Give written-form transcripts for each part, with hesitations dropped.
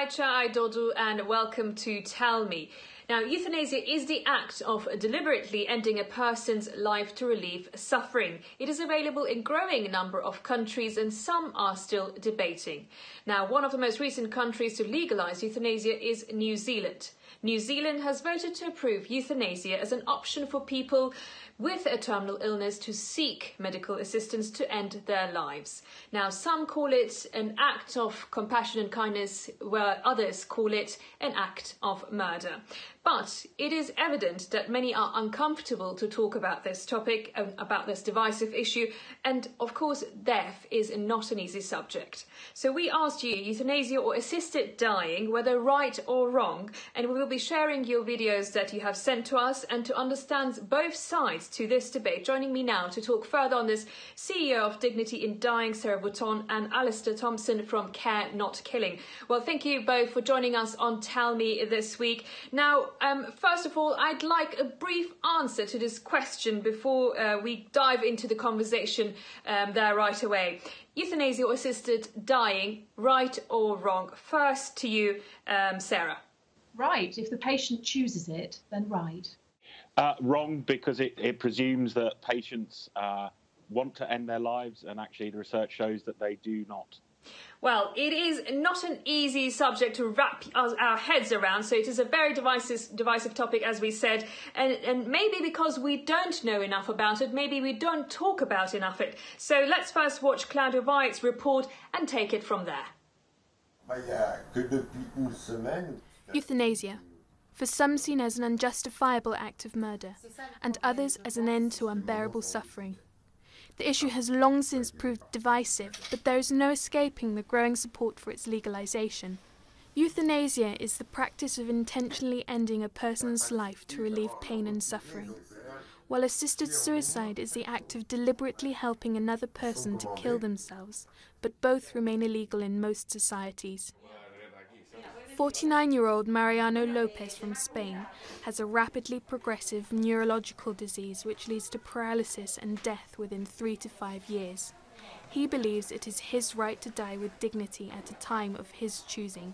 Chai Dodu and welcome to Tell Me. Now, euthanasia is the act of deliberately ending a person's life to relieve suffering. It is available in a growing number of countries and some are still debating. Now, one of the most recent countries to legalise euthanasia is New Zealand. New Zealand has voted to approve euthanasia as an option for people with a terminal illness to seek medical assistance to end their lives. Now, some call it an act of compassion and kindness, where others call it an act of murder. But it is evident that many are uncomfortable to talk about this topic, about this divisive issue, and of course death is not an easy subject. So we asked you, euthanasia or assisted dying, whether right or wrong, and we will be sharing your videos that you have sent to us and to understand both sides to this debate. Joining me now to talk further on this, CEO of Dignity in Dying, Sarah Bouton, and Alistair Thompson from Care Not Killing. Well, thank you both for joining us on Tell Me this week. Now, first of all, I'd like a brief answer to this question before we dive into the conversation there right away. Euthanasia or assisted dying, right or wrong? First to you, Sarah. Right. If the patient chooses it, then right. Wrong, because it presumes that patients want to end their lives, and actually the research shows that they do not. Well, it is not an easy subject to wrap our heads around, so it is a very divisive topic, as we said, and maybe because we don't know enough about it, maybe we don't talk about enough it. So let's first watch Claudia Wyatt's report and take it from there. Euthanasia. For some seen as an unjustifiable act of murder, and others as an end to unbearable suffering. The issue has long since proved divisive, but there is no escaping the growing support for its legalisation. Euthanasia is the practice of intentionally ending a person's life to relieve pain and suffering, while assisted suicide is the act of deliberately helping another person to kill themselves, but both remain illegal in most societies. 49-year-old Mariano Lopez from Spain has a rapidly progressive neurological disease which leads to paralysis and death within 3 to 5 years. He believes it is his right to die with dignity at a time of his choosing.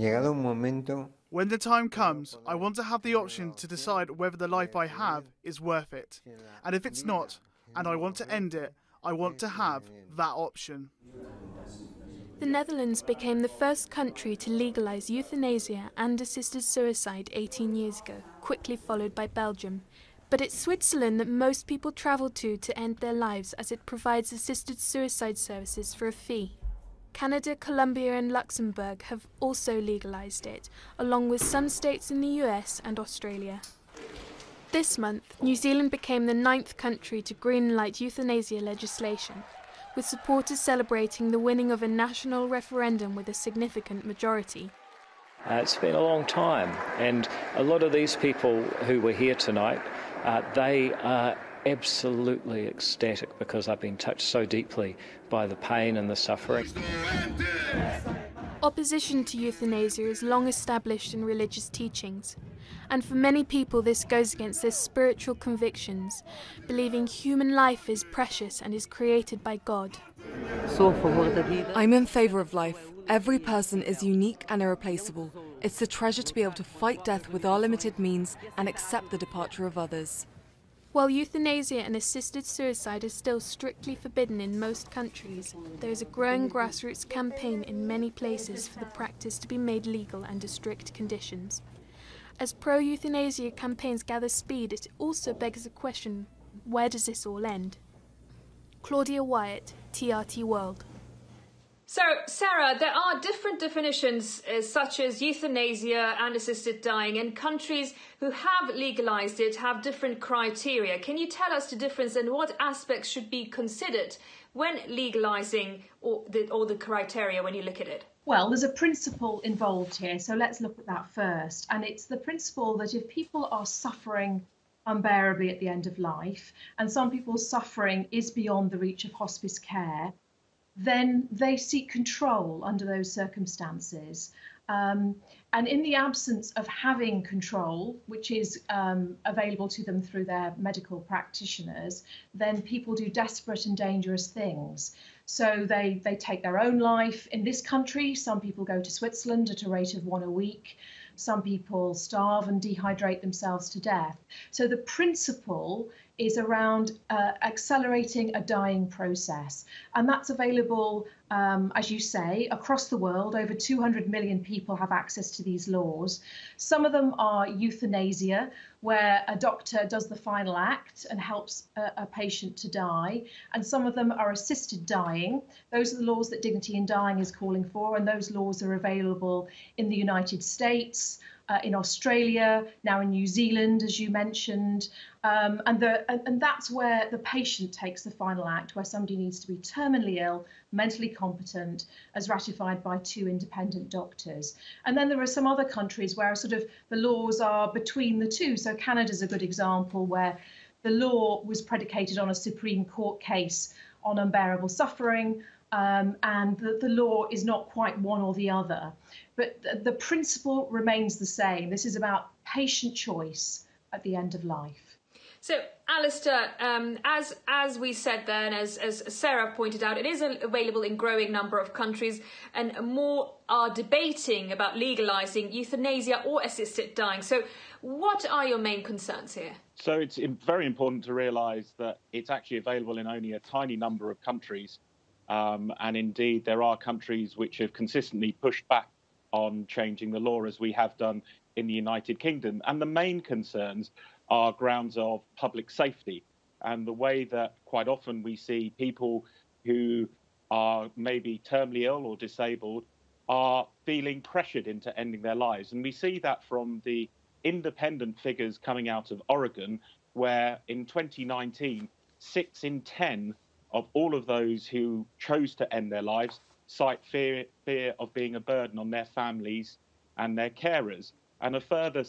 When the time comes, I want to have the option to decide whether the life I have is worth it. And if it's not, and I want to end it, I want to have that option. The Netherlands became the first country to legalise euthanasia and assisted suicide 18 years ago, quickly followed by Belgium. But it's Switzerland that most people travel to end their lives, as it provides assisted suicide services for a fee. Canada, Colombia and Luxembourg have also legalised it, along with some states in the US and Australia. This month, New Zealand became the 9th country to greenlight euthanasia legislation, with supporters celebrating the winning of a national referendum with a significant majority. It's been a long time, and a lot of these people who were here tonight, they are absolutely ecstatic because I've been touched so deeply by the pain and the suffering. Opposition to euthanasia is long established in religious teachings, and for many people this goes against their spiritual convictions, believing human life is precious and is created by God. I'm in favour of life. Every person is unique and irreplaceable. It's a treasure to be able to fight death with our limited means and accept the departure of others. While euthanasia and assisted suicide are still strictly forbidden in most countries, there is a growing grassroots campaign in many places for the practice to be made legal under strict conditions. As pro-euthanasia campaigns gather speed, it also begs the question, where does this all end? Claudia Wyatt, TRT World. So, Sarah, there are different definitions such as euthanasia and assisted dying, and countries who have legalised it have different criteria. Can you tell us the difference and what aspects should be considered when legalising or the criteria when you look at it? Well, there's a principle involved here, so let's look at that first. And it's the principle that if people are suffering unbearably at the end of life, and some people's suffering is beyond the reach of hospice care, then they seek control under those circumstances. And in the absence of having control, which is available to them through their medical practitioners, then people do desperate and dangerous things. So they take their own life. In this country, some people go to Switzerland at a rate of 1 a week. Some people starve and dehydrate themselves to death. So the principle is around accelerating a dying process. And that's available, as you say, across the world. Over 200 million people have access to these laws. Some of them are euthanasia, where a doctor does the final act and helps a patient to die. And some of them are assisted dying. Those are the laws that Dignity in Dying is calling for. And those laws are available in the United States, in Australia, now in New Zealand, as you mentioned. And that's where the patient takes the final act, where somebody needs to be terminally ill, mentally competent, as ratified by 2 independent doctors. And then there are some other countries where sort of the laws are between the two. So Canada's a good example, where the law was predicated on a Supreme Court case on unbearable suffering, and the law is not quite one or the other. But the principle remains the same. This is about patient choice at the end of life. So, Alistair, as we said then, as Sarah pointed out, it is available in growing number of countries, and more are debating about legalising euthanasia or assisted dying. So what are your main concerns here? So it's very important to realise that it's actually available in only a tiny number of countries. And indeed, there are countries which have consistently pushed back on changing the law, as we have done in the United Kingdom. And the main concerns are grounds of public safety, and the way that quite often we see people who are maybe terminally ill or disabled are feeling pressured into ending their lives. And we see that from the independent figures coming out of Oregon, where in 2019, 6 in 10 of all of those who chose to end their lives cite fear of being a burden on their families and their carers. And a further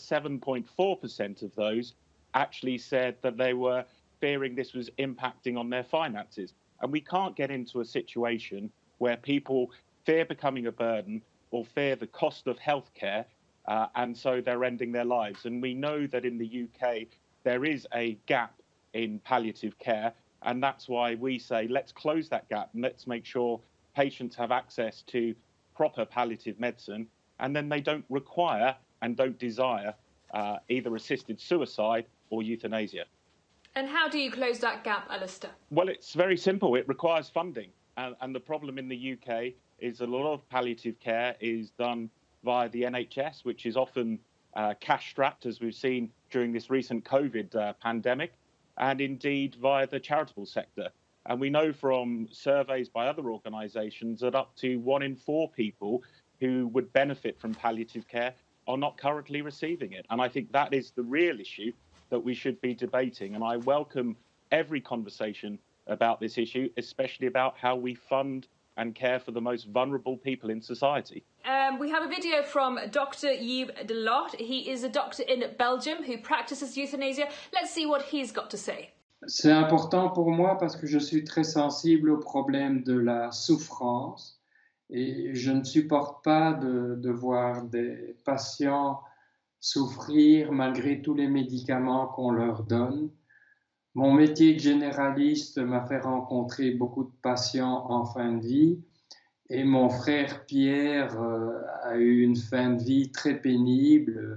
7.4% of those actually said that they were fearing this was impacting on their finances. And we can't get into a situation where people fear becoming a burden or fear the cost of healthcare, and so they're ending their lives. And we know that in the UK, there is a gap in palliative care. And that's why we say, let's close that gap and let's make sure patients have access to proper palliative medicine, and then they don't require and don't desire either assisted suicide or euthanasia. And how do you close that gap, Alistair? Well, it's very simple. It requires funding. And the problem in the UK is a lot of palliative care is done via the NHS, which is often cash-strapped, as we've seen during this recent COVID pandemic, and indeed via the charitable sector. And we know from surveys by other organisations that up to 1 in 4 people who would benefit from palliative care are not currently receiving it. And I think that is the real issue that we should be debating. And I welcome every conversation about this issue, especially about how we fund and care for the most vulnerable people in society. We have a video from Dr. Yves Delort. He is a doctor in Belgium who practices euthanasia. Let's see what he's got to say. C'est important pour moi parce que je suis très sensible au problème de la souffrance et je ne supporte pas de voir des patients souffrir malgré tous les médicaments qu'on leur donne. Mon métier de généraliste m'a fait rencontrer beaucoup de patients en fin de vie et mon frère Pierre a eu une fin de vie très pénible.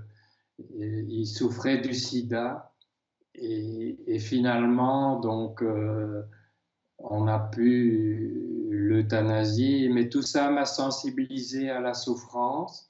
Il souffrait du sida et finalement, donc, on a pu l'euthanasier. Mais tout ça m'a sensibilisé à la souffrance.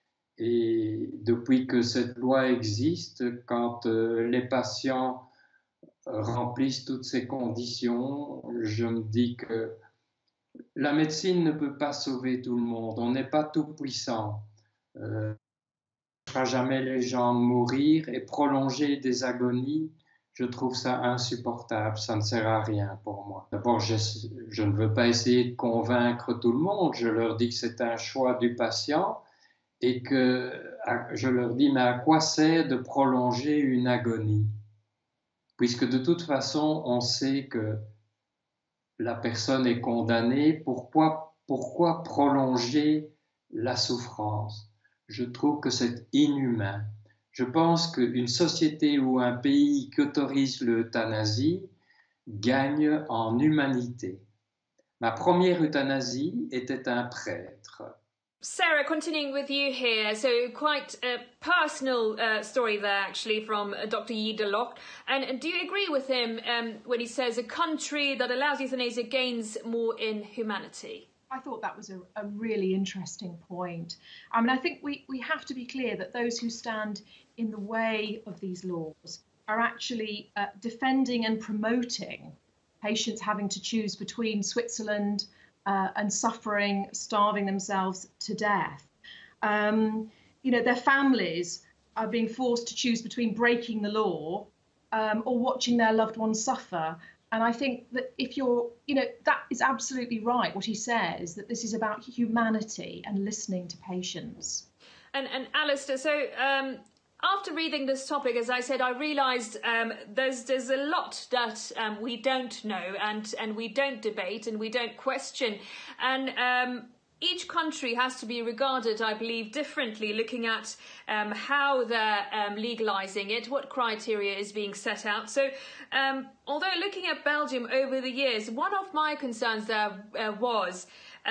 Et depuis que cette loi existe, quand les patients remplissent toutes ces conditions, je me dis que la médecine ne peut pas sauver tout le monde. On n'est pas tout puissant. On ne fera jamais les gens mourir et prolonger des agonies. Je trouve ça insupportable. Ça ne sert à rien pour moi. D'abord, je ne veux pas essayer de convaincre tout le monde. Je leur dis que c'est un choix du patient et que je leur dis, mais à quoi sert de prolonger une agonie? Puisque de toute façon, on sait que la personne est condamnée, pourquoi prolonger la souffrance? Je trouve que c'est inhumain. Je pense qu'une société ou un pays qui autorise l'euthanasie gagne en humanité. Ma première euthanasie était un prêtre. Sarah, continuing with you here, so quite a personal story there actually from Dr. Yidelock. And do you agree with him when he says a country that allows euthanasia gains more in humanity? I thought that was a really interesting point. I mean, I think we have to be clear that those who stand in the way of these laws are actually defending and promoting patients having to choose between Switzerland and suffering, starving themselves to death. Their families are being forced to choose between breaking the law or watching their loved ones suffer. And I think that that is absolutely right, what he says, that this is about humanity and listening to patients. And Alistair, so after reading this topic, as I said, I realised there's a lot that we don't know and we don't debate and we don't question. And each country has to be regarded, I believe, differently, looking at how they're legalising it, what criteria is being set out. So although looking at Belgium over the years, one of my concerns there was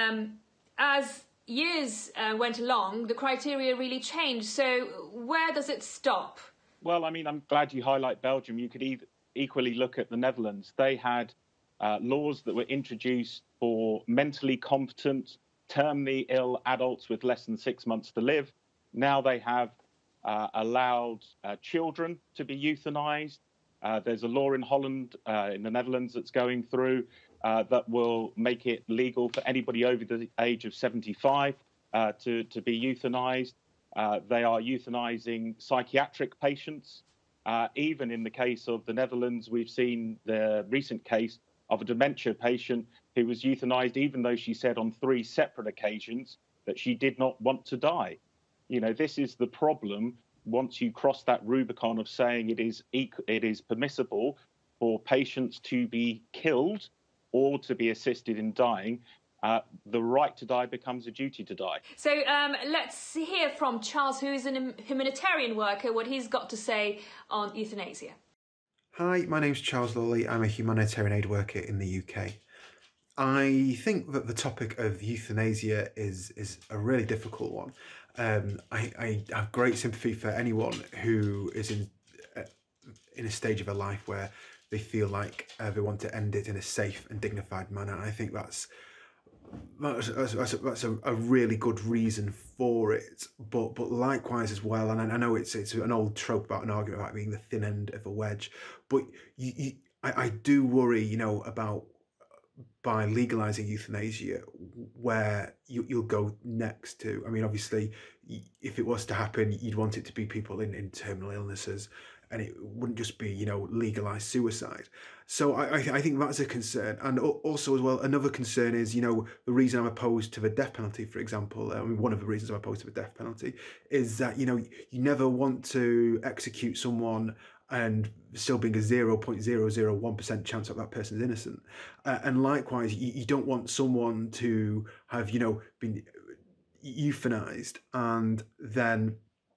as years went along, the criteria really changed. So where does it stop? Well, I mean, I'm glad you highlight Belgium. You could equally look at the Netherlands. They had laws that were introduced for mentally competent, terminally ill adults with less than 6 months to live. Now they have allowed children to be euthanized. There's a law in Holland, in the Netherlands, that's going through that will make it legal for anybody over the age of 75 to be euthanized. They are euthanizing psychiatric patients. Even in the case of the Netherlands, we've seen the recent case of a dementia patient who was euthanized, even though she said on 3 separate occasions that she did not want to die. You know, this is the problem. Once you cross that Rubicon of saying it is permissible for patients to be killed or to be assisted in dying, the right to die becomes a duty to die. So let's hear from Charles, who is a humanitarian worker, what he's got to say on euthanasia. Hi, my name's Charles Lawley. I'm a humanitarian aid worker in the UK. I think that the topic of euthanasia is a really difficult one. I have great sympathy for anyone who is in a stage of a life where they feel like they want to end it in a safe and dignified manner. I think that's a really good reason for it, but likewise as well, and I know it's an old trope about an argument about being the thin end of a wedge, but I do worry, about by legalizing euthanasia where you'll go next to. I mean, obviously, if it was to happen, you'd want it to be people in terminal illnesses, and it wouldn't just be, legalized suicide. So I think that's a concern. And also as well, another concern is, the reason I'm opposed to the death penalty, for example. I mean, one of the reasons I'm opposed to the death penalty is that, you never want to execute someone and still being a 0.001% chance that person's innocent. And likewise, you don't want someone to have, been euthanized and then,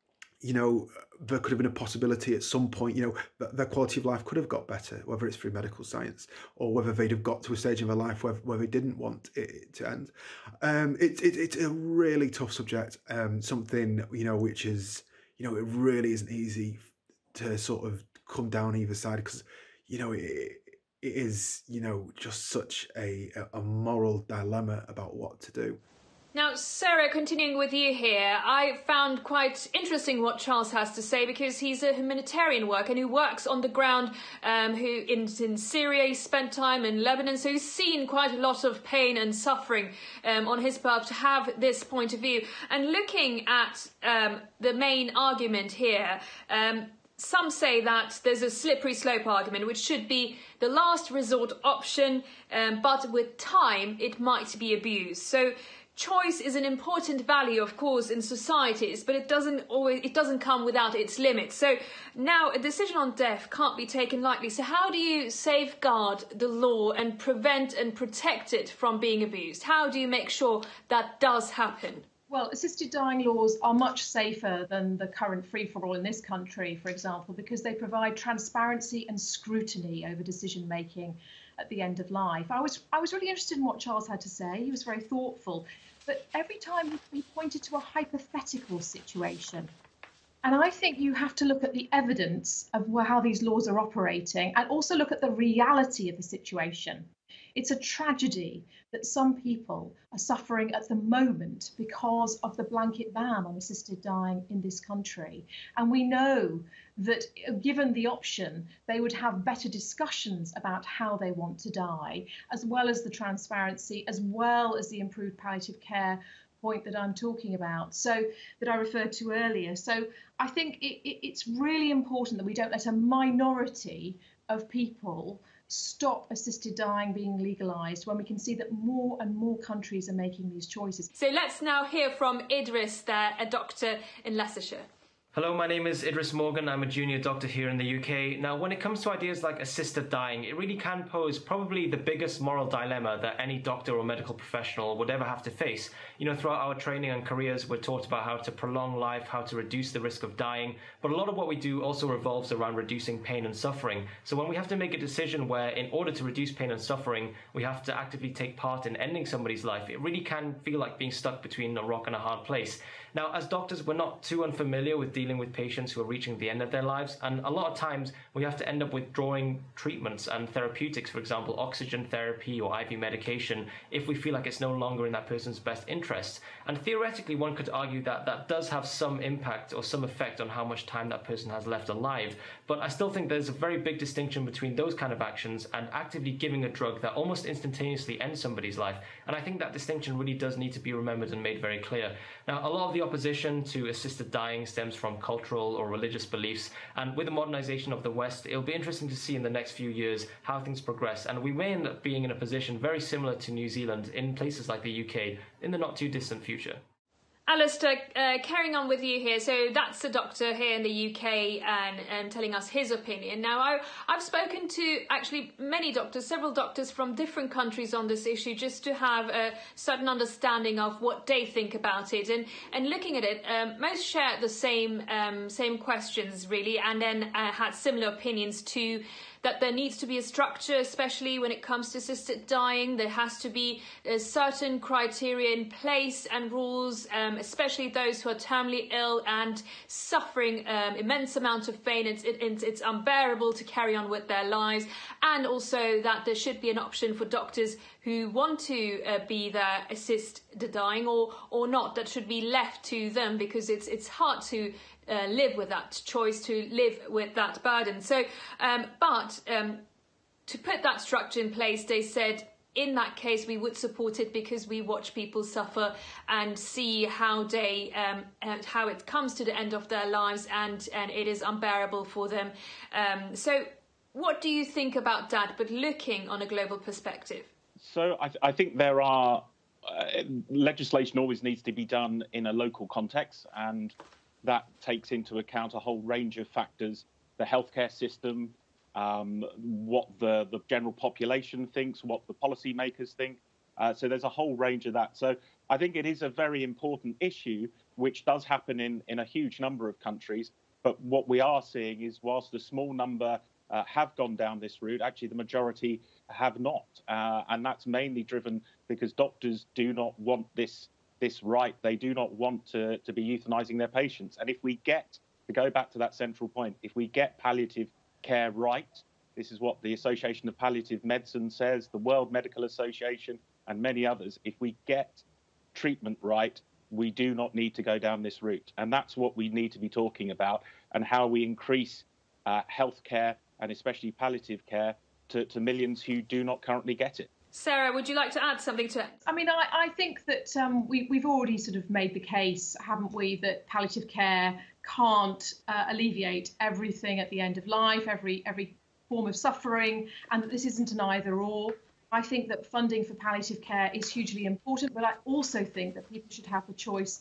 there could have been a possibility at some point, that their quality of life could have got better, whether it's through medical science or whether they'd have got to a stage in their life where they didn't want it to end. It's a really tough subject, something, which is, it really isn't easy to sort of come down either side, because, it is, just such a moral dilemma about what to do. Now, Sarah, continuing with you here, I found quite interesting what Charles has to say, because he's a humanitarian worker and who works on the ground, who in Syria, he spent time in Lebanon, so he's seen quite a lot of pain and suffering on his part to have this point of view. And looking at the main argument here, some say that there's a slippery slope argument, which should be the last resort option, but with time, it might be abused. So choice is an important value, of course, in societies, but it doesn't come without its limits. So now a decision on death can't be taken lightly. So how do you safeguard the law and prevent and protect it from being abused? How do you make sure that does happen? Well, assisted dying laws are much safer than the current free-for-all in this country, for example, because they provide transparency and scrutiny over decision-making at the end of life. I was really interested in what Charles had to say. He was very thoughtful. But every time he pointed to a hypothetical situation. And I think you have to look at the evidence of how these laws are operating and also look at the reality of the situation. It's a tragedy that some people are suffering at the moment because of the blanket ban on assisted dying in this country. And we know that given the option, they would have better discussions about how they want to die, as well as the transparency, as well as the improved palliative care point that I'm talking about, so that I referred to earlier. So I think it's really important that we don't let a minority of people stop assisted dying being legalised when we can see that more and more countries are making these choices. So let's now hear from Idris there, a doctor in Leicestershire. Hello, my name is Idris Morgan. I'm a junior doctor here in the UK. Now, when it comes to ideas like assisted dying, it really can pose probably the biggest moral dilemma that any doctor or medical professional would ever have to face. You know, throughout our training and careers, we're taught about how to prolong life, how to reduce the risk of dying, but a lot of what we do also revolves around reducing pain and suffering. So when we have to make a decision where, in order to reduce pain and suffering, we have to actively take part in ending somebody's life, it really can feel like being stuck between a rock and a hard place. Now, as doctors, we're not too unfamiliar with dealing with patients who are reaching the end of their lives, and a lot of times we have to end up withdrawing treatments and therapeutics, for example, oxygen therapy or IV medication, if we feel like it's no longer in that person's best interest. And theoretically, one could argue that that does have some impact or some effect on how much time that person has left alive. But I still think there's a very big distinction between those kind of actions and actively giving a drug that almost instantaneously ends somebody's life. And I think that distinction really does need to be remembered and made very clear. Now, a lot of the opposition to assisted dying stems from cultural or religious beliefs, and with the modernization of the West, it'll be interesting to see in the next few years how things progress, and we may end up being in a position very similar to New Zealand in places like the UK in the not too distant future. Alistair, carrying on with you here, so that's a doctor here in the UK and telling us his opinion. Now, I've spoken to actually many doctors, several doctors from different countries on this issue, just to have a certain understanding of what they think about it. And looking at it, most share the same questions, really, and then had similar opinions too. That there needs to be a structure, especially when it comes to assisted dying. There has to be a certain criteria in place and rules, especially those who are terminally ill and suffering immense amount of pain. It's unbearable to carry on with their lives. And also that there should be an option for doctors who want to be there, assist the dying or not. That should be left to them, because it's hard to live with that choice, to live with that burden. So, but to put that structure in place, they said, in that case, we would support it because we watch people suffer and see how they, how it comes to the end of their lives, and it is unbearable for them. So, what do you think about that? But looking on a global perspective. So, I think there are legislation always needs to be done in a local context, and that takes into account a whole range of factors: the healthcare system, what the general population thinks, what the policymakers think. So there's a whole range of that. So I think it is a very important issue, which does happen in a huge number of countries. But what we are seeing is, whilst a small number have gone down this route, actually the majority have not. And that's mainly driven because doctors do not want this right. They do not want to be euthanizing their patients. And if we get, to go back to that central point, if we get palliative care right, this is what the Association of Palliative Medicine says, the World Medical Association and many others, if we get treatment right, we do not need to go down this route. And that's what we need to be talking about, and how we increase health care, and especially palliative care, to millions who do not currently get it. Sarah, would you like to add something to it? I mean, I think that we've already sort of made the case, haven't we, that palliative care can't alleviate everything at the end of life, every form of suffering, and that this isn't an either-or. I think that funding for palliative care is hugely important, but I also think that people should have the choice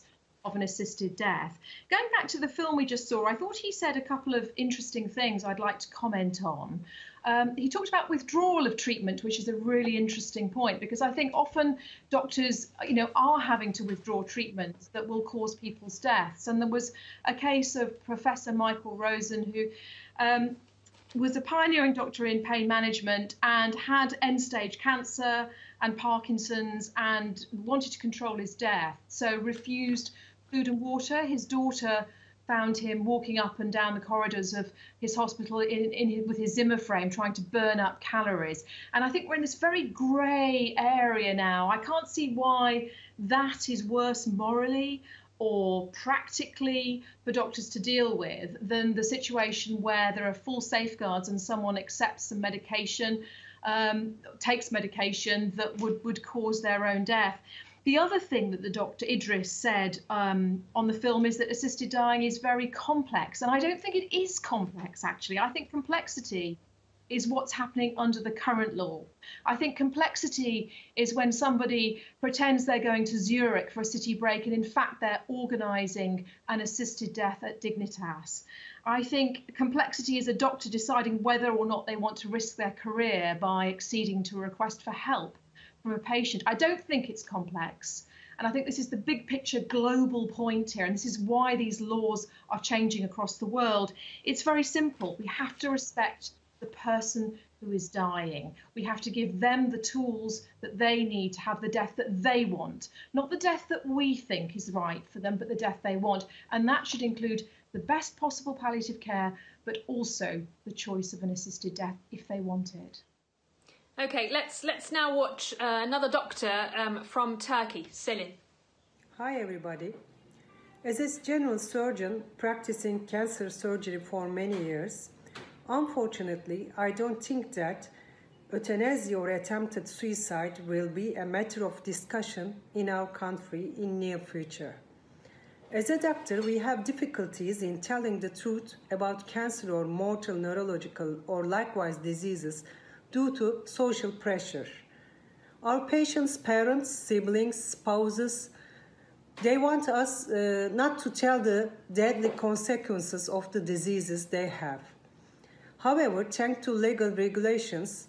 of an assisted death. Going back to the film we just saw, I thought he said a couple of interesting things I'd like to comment on. He talked about withdrawal of treatment, which is a really interesting point, because I think often doctors, are having to withdraw treatments that will cause people's deaths. And there was a case of Professor Michael Rosen, who was a pioneering doctor in pain management and had end-stage cancer and Parkinson's and wanted to control his death, so refused food and water. His daughter found him walking up and down the corridors of his hospital with his Zimmer frame, trying to burn up calories. And I think we're in this very grey area now. I can't see why that is worse morally or practically for doctors to deal with than the situation where there are full safeguards and someone accepts some medication, takes medication that would cause their own death. The other thing that the Dr. Idris said on the film is that assisted dying is very complex. And I don't think it is complex, actually. I think complexity is what's happening under the current law. I think complexity is when somebody pretends they're going to Zurich for a city break and in fact they're organising an assisted death at Dignitas. I think complexity is a doctor deciding whether or not they want to risk their career by acceding to a request for help from a patient. I don't think it's complex. And I think this is the big picture global point here. And this is why these laws are changing across the world. It's very simple. We have to respect the person who is dying. We have to give them the tools that they need to have the death that they want, not the death that we think is right for them, but the death they want. And that should include the best possible palliative care, but also the choice of an assisted death if they want it. Okay, let's now watch another doctor from Turkey, Selin. Hi everybody. As a general surgeon practicing cancer surgery for many years, unfortunately, I don't think that euthanasia or attempted suicide will be a matter of discussion in our country in near future. As a doctor, we have difficulties in telling the truth about cancer or mortal neurological or likewise diseases due to social pressure. Our patients' parents, siblings, spouses, they want us not to tell the deadly consequences of the diseases they have. However, thanks to legal regulations,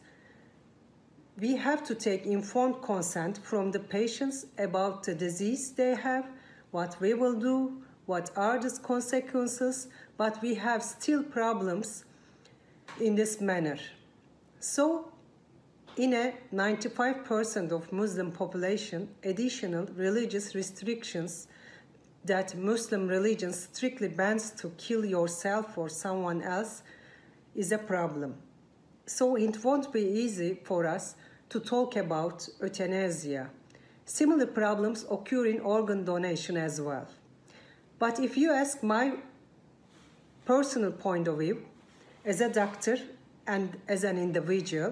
we have to take informed consent from the patients about the disease they have, what we will do, what are the consequences, but we have still problems in this manner. So, in a 95% of Muslim population, additional religious restrictions that Muslim religion strictly bans to kill yourself or someone else is a problem. So it won't be easy for us to talk about euthanasia. Similar problems occur in organ donation as well. But if you ask my personal point of view, as a doctor and as an individual,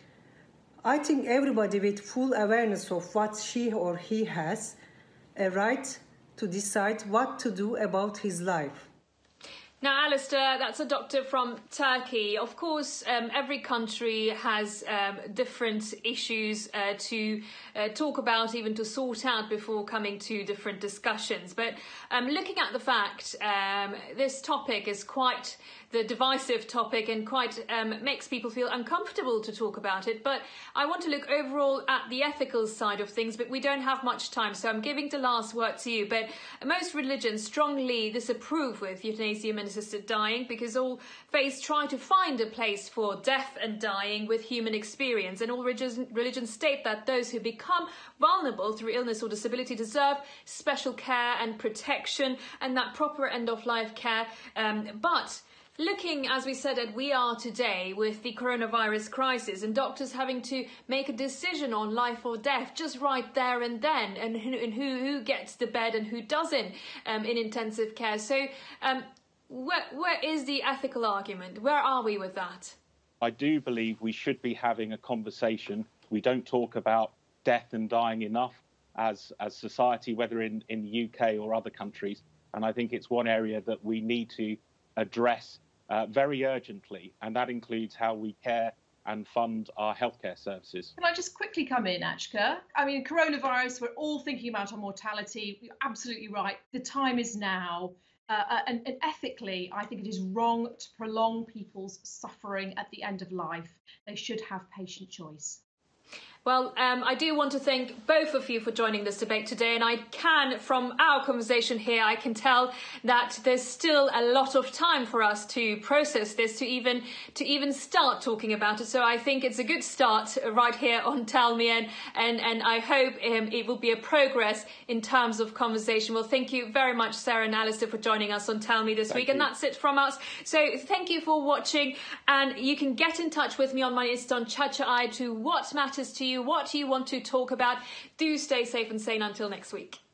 I think everybody with full awareness of what she or he has a right to decide what to do about his life. Now, Alistair, that's a doctor from Turkey. Of course, every country has different issues to talk about, even to sort out before coming to different discussions. But looking at the fact, this topic is quite the divisive topic and quite makes people feel uncomfortable to talk about it. But I want to look overall at the ethical side of things, but we don't have much time, so I'm giving the last word to you. But most religions strongly disapprove with euthanasia and assisted dying because all faiths try to find a place for death and dying with human experience, and all religions state that those who become vulnerable through illness or disability deserve special care and protection and that proper end-of-life care. But looking, as we said, at we are today with the coronavirus crisis and doctors having to make a decision on life or death just right there and then, and who gets the bed and who doesn't in intensive care. So where is the ethical argument? Where are we with that? I do believe we should be having a conversation. We don't talk about death and dying enough as society, whether in the UK or other countries. And I think it's one area that we need to address very urgently, and that includes how we care and fund our healthcare services. Can I just quickly come in, Achka? I mean, coronavirus, we're all thinking about our mortality. You're absolutely right. The time is now. And ethically, I think it is wrong to prolong people's suffering at the end of life. They should have patient choice. Well, I do want to thank both of you for joining this debate today, and I can, from our conversation here, I can tell that there's still a lot of time for us to process this, to even start talking about it. So I think it's a good start right here on Tell Me, and I hope it will be a progress in terms of conversation. Well, thank you very much, Sarah and Alistair, for joining us on Tell Me this week, and that's it from us. So thank you for watching, and you can get in touch with me on my Insta on ChatChatI to what matters to you, what you want to talk about. Do stay safe and sane until next week.